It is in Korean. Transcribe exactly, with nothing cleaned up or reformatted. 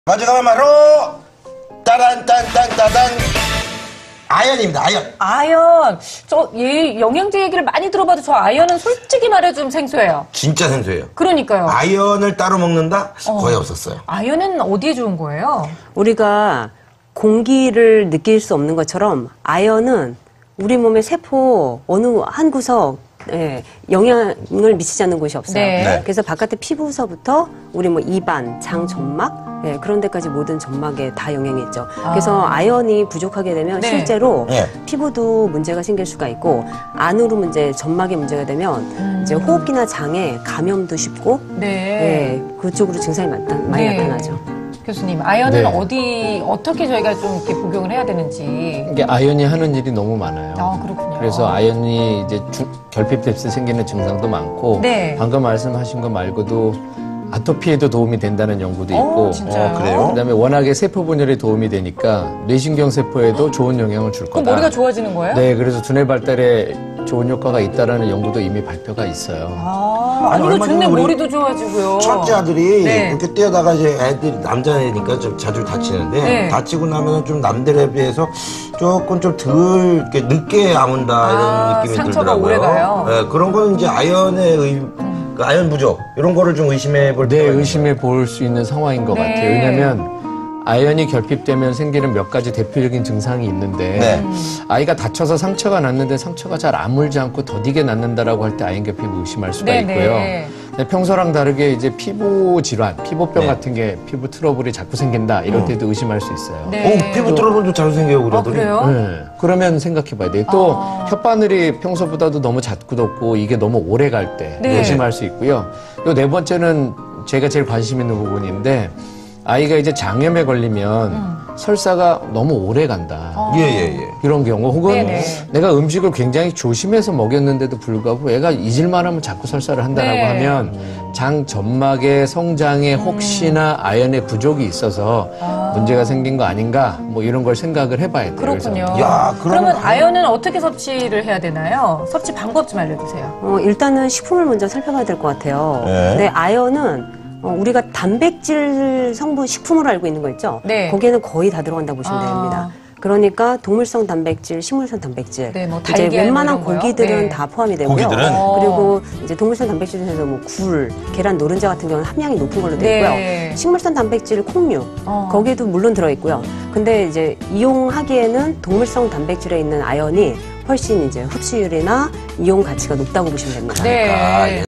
가져가면 바로 따란 딴딴 따단 아연입니다. 아연. 아연. 저 이 영양제 얘기를 많이 들어봐도 저 아연은 솔직히 말해 좀 생소해요. 진짜 생소해요. 그러니까요. 아연을 따로 먹는다? 어. 거의 없었어요. 아연은 어디에 좋은 거예요? 우리가 공기를 느낄 수 없는 것처럼 아연은 우리 몸의 세포 어느 한 구석 예, 영향을 미치지 않는 곳이 없어요. 네. 네. 그래서 바깥의 피부서부터 우리 뭐 입안, 장, 점막 예, 그런 데까지 모든 점막에 다 영향이 있죠. 그래서 아연이 부족하게 되면 네. 실제로 네. 피부도 문제가 생길 수가 있고 안으로 문제, 점막에 문제가 되면 음. 이제 호흡기나 장에 감염도 쉽고 네. 예, 그쪽으로 증상이 많다, 많이 네. 나타나죠. 교수님, 아연은 네. 어디 어떻게 저희가 좀 이렇게 복용을 해야 되는지. 이게 아연이 하는 일이 너무 많아요. 아, 그렇군요. 그래서 아연이 이제 주, 결핍됐을 때 생기는 증상도 많고 네. 방금 말씀하신 거 말고도 아토피에도 도움이 된다는 연구도 어, 있고 진짜요? 어, 그래요? 그다음에 워낙에 세포 분열에 도움이 되니까 뇌신경 세포에도 좋은 영향을 줄 그럼 거다. 머리가 좋아지는 거예요? 네, 그래서 두뇌 발달에 좋은 효과가 있다라는 연구도 이미 발표가 있어요. 아, 아니, 아니, 이거 얼마 좋네. 전에 우리 머리도 좋아지고요. 첫째 아들이 네. 이렇게 뛰어다가 이제 애들이 남자애니까 좀 자주 다치는데 네. 다치고 나면 좀 남들에 비해서 조금 좀 덜 이렇게 늦게 아문다 아, 이런 느낌이 상처가 들더라고요. 오래 가요? 네, 그런 거는 이제 아연의 의, 그 아연 부족 이런 거를 좀 의심해 볼 네, 필요가 있는 의심해 볼 수 있는 상황인 것 네. 같아요. 왜냐하면 아연이 결핍되면 생기는 몇 가지 대표적인 증상이 있는데 네. 아이가 다쳐서 상처가 났는데 상처가 잘 아물지 않고 더디게 낫는다라고 할 때 아연 결핍을 의심할 수가 네, 있고요. 네. 근데 평소랑 다르게 이제 피부 질환, 피부병 네. 같은 게 피부 트러블이 자꾸 생긴다 이럴 때도 의심할 수 있어요. 네. 오, 피부 트러블도 잘 생겨요, 우리 아, 아들이. 그래요? 네. 그러면 생각해봐야 돼요. 또 아. 혓바늘이 평소보다도 너무 잦고 덥고 이게 너무 오래 갈 때 네. 의심할 수 있고요. 요 네 번째는 제가 제일 관심 있는 부분인데 아이가 이제 장염에 걸리면 음. 설사가 너무 오래 간다. 어. 예, 예, 예. 이런 경우 혹은 네네. 내가 음식을 굉장히 조심해서 먹였는데도 불구하고 애가 잊을만 하면 자꾸 설사를 한다라고 네. 하면 장 점막의 성장에 혹시나 아연의 부족이 있어서 아. 문제가 생긴 거 아닌가 뭐 이런 걸 생각을 해봐야 돼요. 그렇군요. 그래서 야, 그러면 그러면 아연은 어떻게 섭취를 해야 되나요? 섭취 방법 좀 알려주세요. 어, 일단은 식품을 먼저 살펴봐야 될 것 같아요. 네. 근데 아연은 어, 우리가 단백질 성분 식품으로 알고 있는 거 있죠? 네. 거기에는 거의 다 들어간다고 보시면 아. 됩니다. 그러니까 동물성 단백질, 식물성 단백질, 네, 뭐 이제 달걀 웬만한 뭐 이런 거요? 고기들은 네. 다 포함이 되고요. 고기들은? 어. 그리고 이제 동물성 단백질 중에서 뭐 굴, 계란, 노른자 같은 경우는 함량이 높은 걸로 되어 네. 있고요. 식물성 단백질, 콩류 어. 거기에도 물론 들어 있고요. 근데 이제 이용하기에는 동물성 단백질에 있는 아연이 훨씬 이제 흡수율이나 이용 가치가 높다고 보시면 됩니다. 네. 그러니까